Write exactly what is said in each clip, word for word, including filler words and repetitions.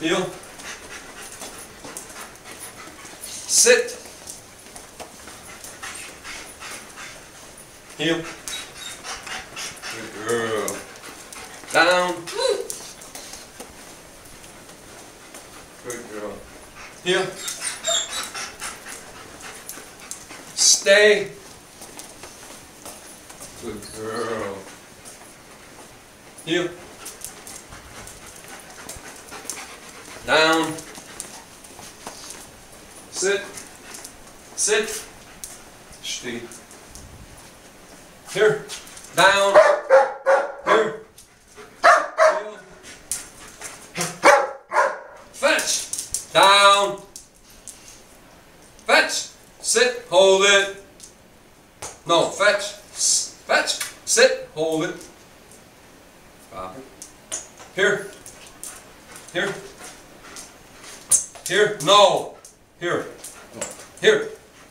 heel, sit, heel, good girl, down, good girl, heel, stay, good girl, heel, down, sit, sit, stay, here, down, here, heel, fetch, down, fetch, sit, hold it, no, fetch, fetch, sit, hold it, stop it, here, here, here, no, here, no, here,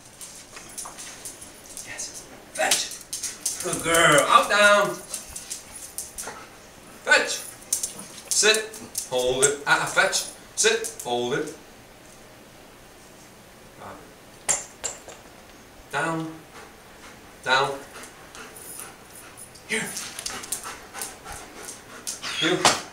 yes, fetch, good girl, out, down, fetch, sit, hold it, ah, fetch, sit, hold it, down, down, here, here.